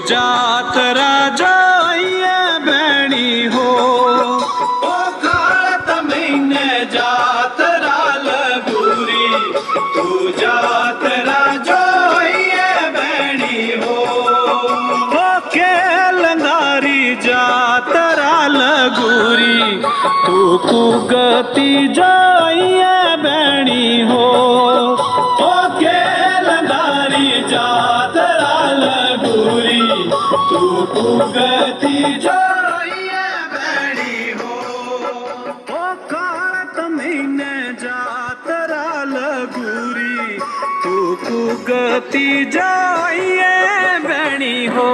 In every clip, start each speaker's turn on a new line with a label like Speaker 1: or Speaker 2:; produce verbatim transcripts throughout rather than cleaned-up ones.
Speaker 1: जात राजा बैणी हो ओ काल तमने जात राल गुरी तू जात राजा बैणी हो ओ के लंगारी जात राल गुरी तू कुगती जाइए बैणी हो ओ के लंगारी जात राल गुरी तू कुगती जाइए बैणी हो ओ काल तमने जात राल गुरी तू कुगती जाइए बैणी हो।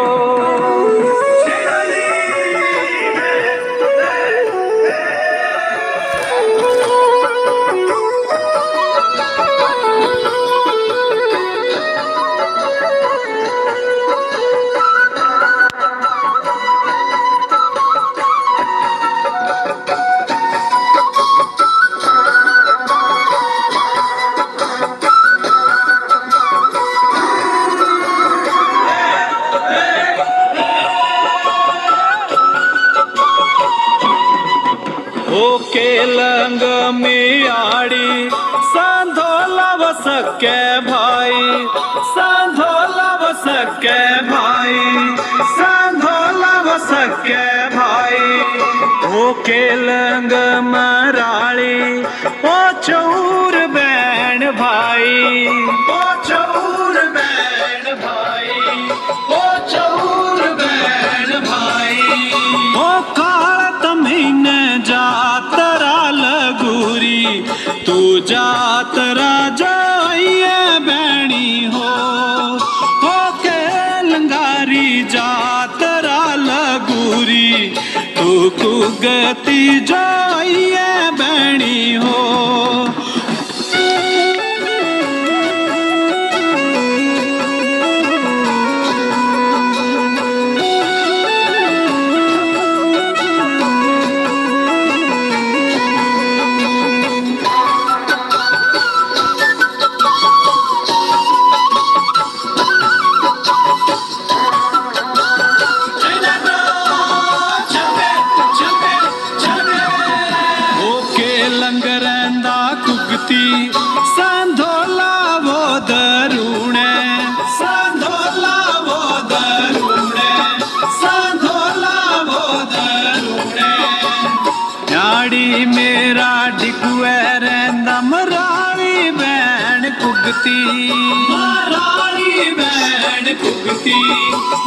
Speaker 1: के लंग में आड़ी सांधोला सके भाई सांधोला सके भाई सांधोला सके भाई ओ के लंग मराली ओ चौर बैन भाई ओ चौर बैन भाई ओ चौर बैन भाई ओ काल तमने जात राल गुरी तू जात राजा बैणी हो हो के लंगारी जात राल गुरी तू कुगती जाइए बैणी हो। लंगरंदा कुगती सांधोला वो दरूणे सांधोला वो दरूणे सांधोला वो दरूणे याड़ी मेरा डिगुए रंदा मराली बैन कुगती मराली बैन कुगती